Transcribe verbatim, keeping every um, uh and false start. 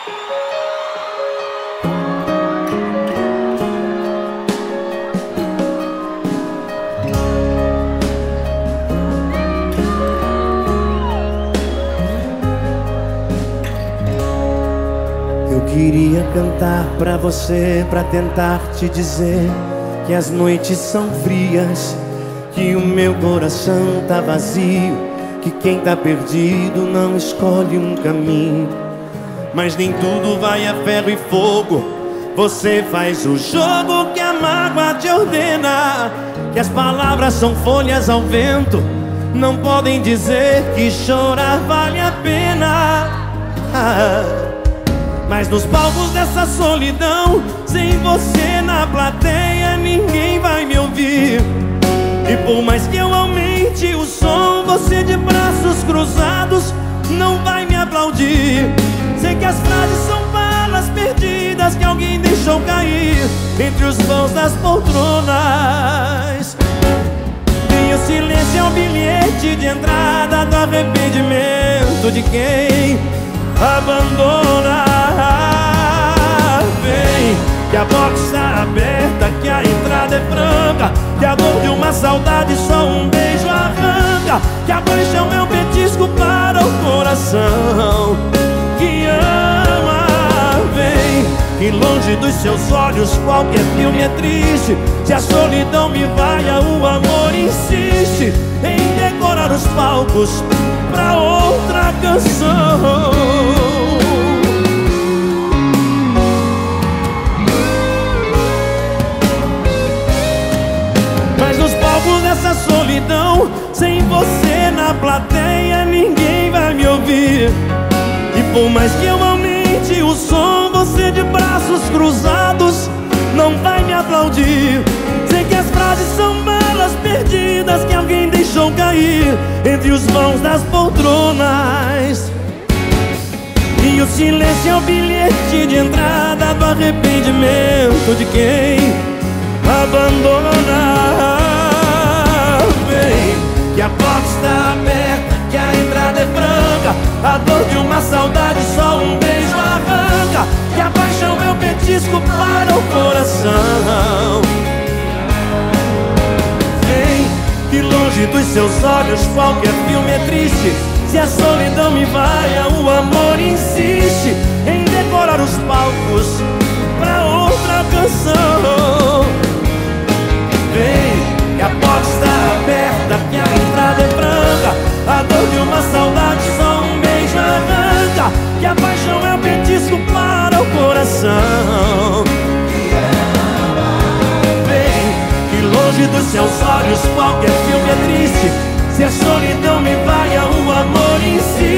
Eu queria cantar pra você, pra tentar te dizer que as noites são frias, que o meu coração tá vazio, que quem tá perdido não escolhe um caminho. Mas nem tudo vai a ferro e fogo, você faz o jogo que a mágoa te ordena, que as palavras são folhas ao vento, não podem dizer que chorar vale a pena. Ah, mas nos palcos dessa solidão, sem você na plateia, ninguém vai me ouvir. E por mais que eu aumente o som, você de braços cruzados não vai me aplaudir. Sei que as frases são balas perdidas que alguém deixou cair entre os vãos das poltronas. E o silêncio é o bilhete de entrada do arrependimento de quem abandona. Vem, que a porta está aberta, que a entrada é franca, que a dor de uma saudade só um beijo arranca, que a paixão é um petisco para o coração que ama. Vem, que longe dos seus olhos qualquer filme é triste, se a solidão me vaia, o amor insiste em decorar os palcos pra outra canção. Mas nos palcos dessa solidão, sem você na plateia, ninguém vai me ouvir. E por mais que eu aumente o som, você de braços cruzados não vai me aplaudir. Sei que as frases são balas perdidas que alguém deixou cair entre os vãos das poltronas. E o silêncio é o bilhete de entrada do arrependimento de quem abandona. Vem, que a porta está aberta, que a entrada é franca, a dor de uma saudade só um beijo arranca, que a paixão é o petisco para o coração. Vem, que longe dos seus olhos qualquer filme é triste, se a solidão me vaia, o amor insiste em decorar os palcos pra outra canção. Vem, que a porta está aberta, que a entrada é franca, a dor de uma saudade só um beijo arranca, que a paixão é um petisco para o coração. Vem, que longe dos seus olhos qualquer filme é triste, se a solidão me vaia, o amor em si